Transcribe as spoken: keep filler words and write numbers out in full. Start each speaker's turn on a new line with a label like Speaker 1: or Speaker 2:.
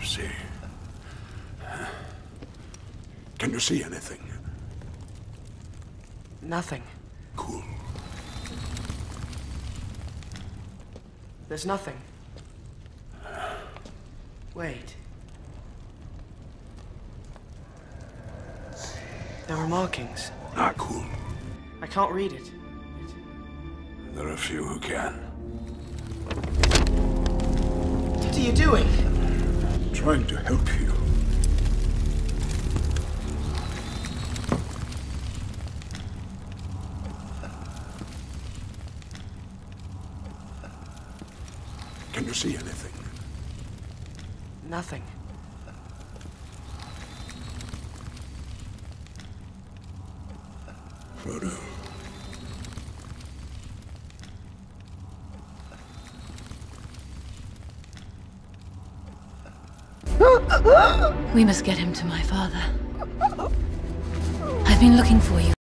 Speaker 1: see. Can you see anything?
Speaker 2: Nothing.
Speaker 1: Cool.
Speaker 2: There's nothing. Wait. There are markings.
Speaker 1: Ah, cool.
Speaker 2: I can't read it.
Speaker 1: There are a few who can.
Speaker 2: What are you doing?
Speaker 1: Trying to help you. Can you see anything?
Speaker 2: Nothing.
Speaker 1: Frodo.
Speaker 3: We must get him to my father. I've been looking for you.